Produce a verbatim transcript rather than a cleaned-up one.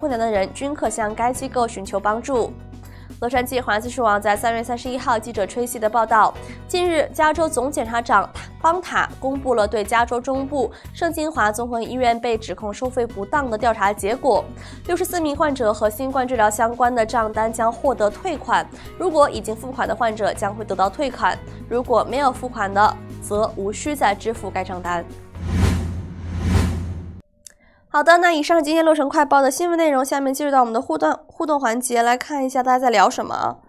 困难的人均可向该机构寻求帮助。洛杉矶华人资讯网在三月三十一号记者吹西的报道，近日，加州总检察长邦塔公布了对加州中部圣金华综合医院被指控收费不当的调查结果。六十四名患者和新冠治疗相关的账单将获得退款，如果已经付款的患者将会得到退款，如果没有付款的，则无需再支付该账单。好的，那以上是今天洛城快报的新闻内容，下面进入到我们的互动互动环节，来看一下大家在聊什么。